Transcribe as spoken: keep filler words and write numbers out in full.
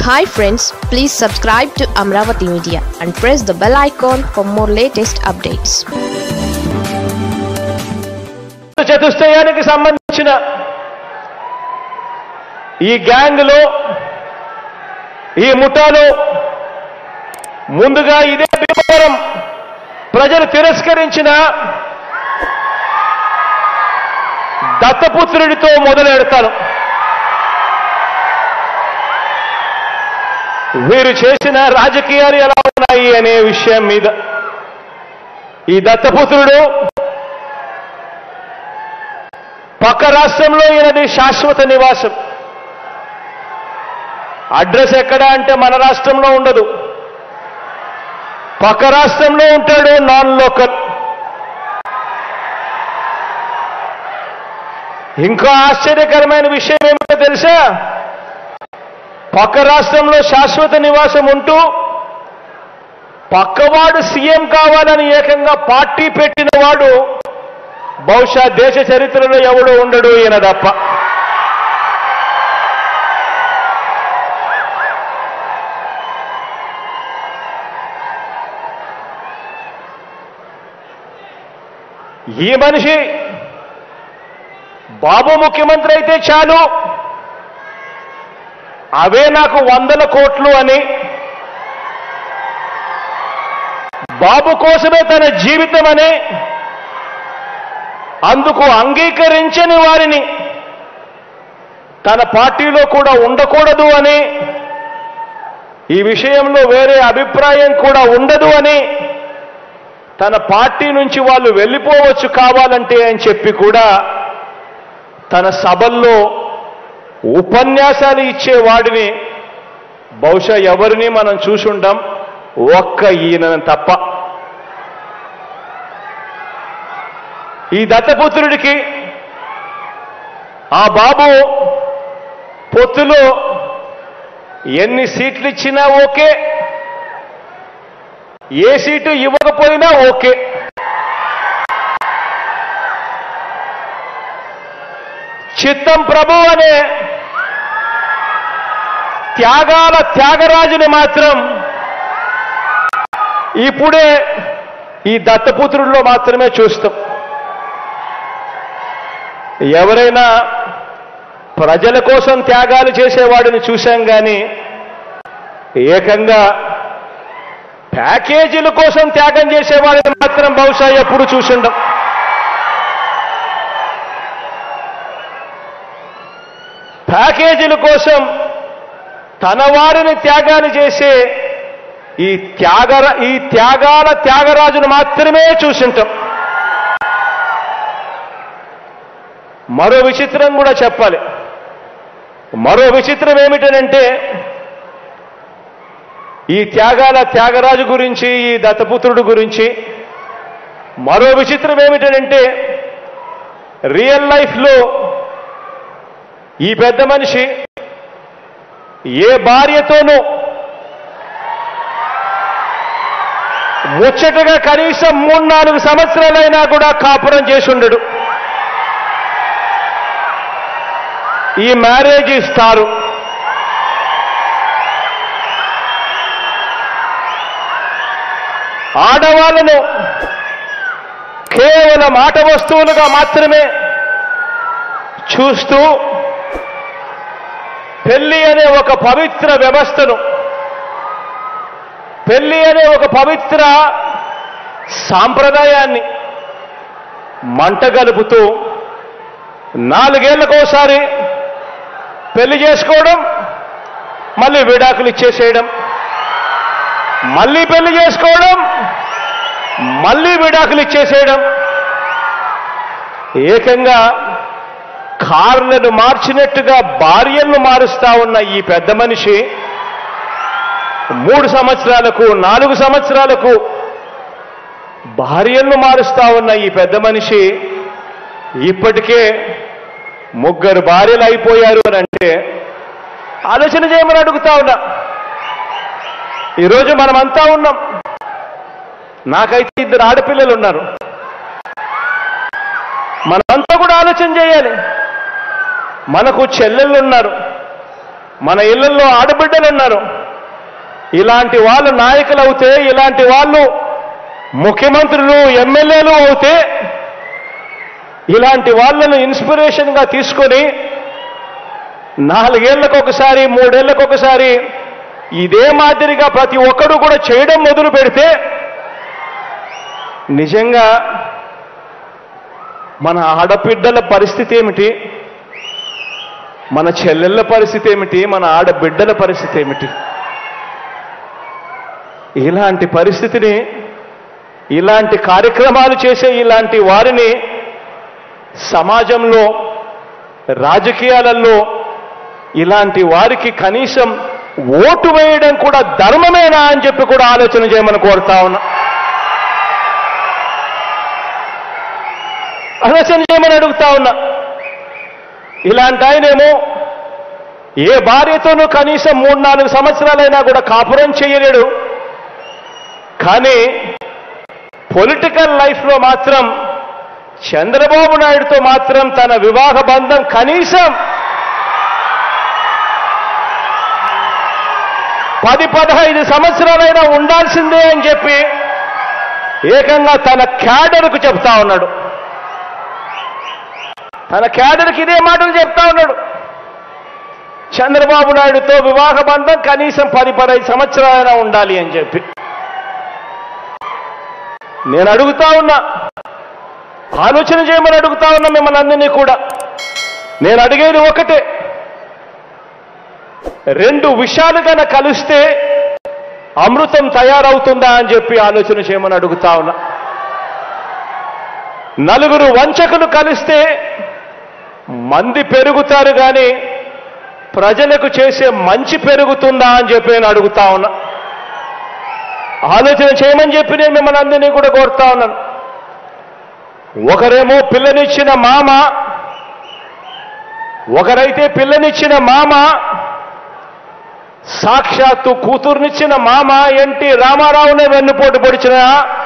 Hi friends, please subscribe to Amravati Media and press the bell icon for more latest updates. చతుష్టయానికి సంబంధించిన ఈ gang లో ఈ ముఠాలో ముందుగా ఇదే భీమవరం ప్రజలు తిరస్కరించిన దత్తపుత్రుడితో మొదలెడతాను. వీరు చేసిన రాజకీయాలు ఎలా ఉన్నాయి అనే విషయం మీద ఈ దత్తపుత్రుడు పక్క రాష్ట్రంలో ఈయనది శాశ్వత నివాసం. అడ్రస్ ఎక్కడ అంటే మన రాష్ట్రంలో ఉండదు, పక్క రాష్ట్రంలో ఉంటాడు, నాన్ లోకల్. ఇంకా ఆశ్చర్యకరమైన విషయం ఏమిటో తెలుసా? పక్క రాష్ట్రంలో శాశ్వత నివాసం ఉంటూ పక్కవాడు సీఎం కావాలని ఏకంగా పార్టీ పెట్టిన వాడు బహుశా దేశ చరిత్రలో ఎవడు ఉండడు ఈయన తప్ప. ఈ మనిషి బాబు ముఖ్యమంత్రి అయితే చాలు, అవే నాకు వందల కోట్లు అని, బాబు కోసమే తన జీవితం అని, అందుకు అంగీకరించని వారిని తన పార్టీలో కూడా ఉండకూడదు అని, ఈ విషయంలో వేరే అభిప్రాయం కూడా ఉండదు అని, తన పార్టీ నుంచి వాళ్ళు వెళ్ళిపోవచ్చు కావాలంటే అని చెప్పి కూడా తన సభల్లో ఉపన్యాసాలు ఇచ్చేవాడిని బహుశా ఎవరిని మనం చూసుంటాం, ఒక్క ఈయన తప్ప. ఈ దత్తపుత్రుడికి ఆ బాబు పొత్తులో ఎన్ని సీట్లు ఇచ్చినా ఓకే, ఏ సీటు ఇవ్వకపోయినా ఓకే. చిత్తం ప్రభు అనే త్యాగాల త్యాగరాజుని మాత్రం ఇప్పుడే ఈ దత్తపుత్రుల్లో మాత్రమే చూస్తాం. ఎవరైనా ప్రజల కోసం త్యాగాలు చేసేవాడిని చూశాం కానీ ఏకంగా ప్యాకేజీల కోసం త్యాగం చేసేవాడిని మాత్రం బహుశా ఎప్పుడు చూసుండం. ప్యాకేజీల కోసం తన వారిని త్యాగాలు చేసే ఈ త్యాగ ఈ త్యాగాల త్యాగరాజును మాత్రమే చూసింటాం. మరో విచిత్రం కూడా చెప్పాలి. మరో విచిత్రం ఏమిటనంటే ఈ త్యాగాల త్యాగరాజు గురించి, ఈ దత్తపుత్రుడు గురించి మరో విచిత్రం ఏమిటనంటే రియల్ లైఫ్లో ఈ పెద్ద మనిషి ఏ భార్యతోనూ ముచ్చటగా కనీసం మూడు నాలుగు సంవత్సరాలైనా కూడా కాపురం చేసి ఉండడు. ఈ మ్యారేజ్ ఇస్తారు. ఆడవాళ్ళను కేవలం ఆట వస్తువులుగా మాత్రమే చూస్తూ పెళ్లి అనే ఒక పవిత్ర వ్యవస్థను, పెళ్లి అనే ఒక పవిత్ర సాంప్రదాయాన్ని మంటగలుపుతూ నాలుగేళ్లకోసారి పెళ్లి చేసుకోవడం, మళ్ళీ విడాకులు ఇచ్చేసేయడం, మళ్ళీ పెళ్లి చేసుకోవడం, మళ్ళీ విడాకులు ఇచ్చేసేయడం, ఏకంగా కార్లను మార్చినట్టుగా భార్యలను మారుస్తా ఉన్న ఈ పెద్ద మనిషి మూడు సంవత్సరాలకు నాలుగు సంవత్సరాలకు భార్యలను మారుస్తా ఉన్న ఈ పెద్ద మనిషి ఇప్పటికే ముగ్గురు భార్యలు అయిపోయారు అని అంటే ఆలోచన చేయమని అడుగుతా ఉన్నా. ఈరోజు మనమంతా ఉన్నాం. నాకైతే ఇద్దరు ఆడపిల్లలు ఉన్నారు. మనమంతా కూడా ఆలోచన చేయాలి. మనకు చెల్లెళ్ళు ఉన్నారు, మన ఇళ్లలో ఆడబిడ్డలు ఉన్నారు. ఇలాంటి వాళ్ళు నాయకులు అవుతే, ఇలాంటి వాళ్ళు ముఖ్యమంత్రులు ఎమ్మెల్యేలు అవుతే, ఇలాంటి వాళ్ళను ఇన్స్పిరేషన్గా తీసుకొని నాలుగేళ్లకు ఒకసారి మూడేళ్లకు ఒకసారి ఇదే మాదిరిగా ప్రతి ఒక్కడు కూడా చేయడం మొదలు పెడితే నిజంగా మన ఆడబిడ్డల పరిస్థితి ఏమిటి, మన చెల్లెళ్ళ పరిస్థితి ఏమిటి, మన ఆడబిడ్డల పరిస్థితి ఏమిటి? ఇలాంటి పరిస్థితిని, ఇలాంటి కార్యక్రమాలు చేసే ఇలాంటి వారిని సమాజంలో, రాజకీయాలలో ఇలాంటి వారికి కనీసం ఓటు వేయడం కూడా ధర్మమేనా అని చెప్పి కూడా ఆలోచన చేయమని కోరుతా ఉన్నా. ఆలోచన చేయమని అడుగుతా ఉన్నా. ఇలాంటి ఆయనేమో ఏ భార్యతోనూ కనీసం మూడు నాలుగు సంవత్సరాలైనా కూడా కాపురం చేయలేడు. కానీ పొలిటికల్ లైఫ్లో మాత్రం చంద్రబాబు నాయుడుతో మాత్రం తన వివాహ బంధం కనీసం పది పదహైదు సంవత్సరాలైనా ఉండాల్సిందే అని చెప్పి ఏకంగా తన క్యాడర్కు చెప్తా ఉన్నాడు. తన క్యాడర్కి ఇదే మాటలు చెప్తా ఉన్నాడు. చంద్రబాబు నాయుడుతో వివాహ బంధం కనీసం పది పదహైదు సంవత్సరాలైనా ఉండాలి అని చెప్పి. నేను అడుగుతా ఉన్నా, ఆలోచన చేయమని అడుగుతా ఉన్నా మిమ్మల్ని అందరినీ కూడా. నేను అడిగేది ఒకటే, రెండు విషయాలు కనుక కలిస్తే అమృతం తయారవుతుందా అని చెప్పి ఆలోచన చేయమని అడుగుతా ఉన్నా. నలుగురు వంచకులు కలిస్తే మంది పెరుగుతారు కానీ ప్రజలకు చేసే మంచి పెరుగుతుందా అని చెప్పి నేను అడుగుతా ఉన్నా. ఆలోచన చేయమని చెప్పి నేను మిమ్మల్ని అందరినీ కూడా కోరుతా ఉన్నాను. ఒకరేమో పిల్లనిచ్చిన మామ, ఒకరైతే పిల్లనిచ్చిన మామ, సాక్షాత్తు కూతుర్నిచ్చిన మామ ఎన్టీ రామారావునే వెన్నుపోటు పొడిచిన